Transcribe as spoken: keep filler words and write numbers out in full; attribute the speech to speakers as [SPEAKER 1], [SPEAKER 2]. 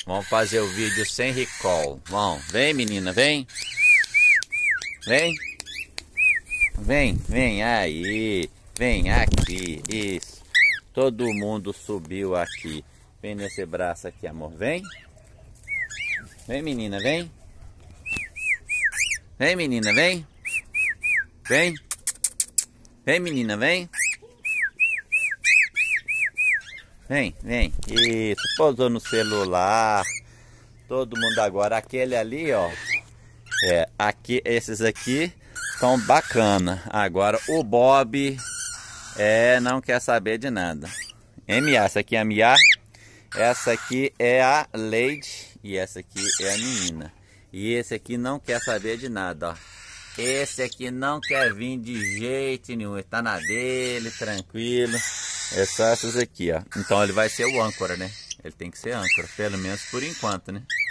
[SPEAKER 1] Vamos fazer o vídeo sem recall. Vamos, vem menina, vem. Vem. Vem, vem aí. Vem aqui, isso. Todo mundo subiu aqui. Vem nesse braço aqui, amor, vem. Vem menina, vem. Vem menina, vem. Vem. Vem menina, vem. Vem, vem. Isso, pousou no celular. Todo mundo agora. Aquele ali, ó. É, aqui, esses aqui estão bacana. Agora o Bob é, não quer saber de nada. M A, essa aqui é a Mia. Essa aqui é a Lady. E essa aqui é a menina. E esse aqui não quer saber de nada, ó. Esse aqui não quer vir de jeito nenhum. Ele tá na dele, tranquilo. É só essas aqui, ó. Então ele vai ser o âncora, né? Ele tem que ser âncora, pelo menos por enquanto, né?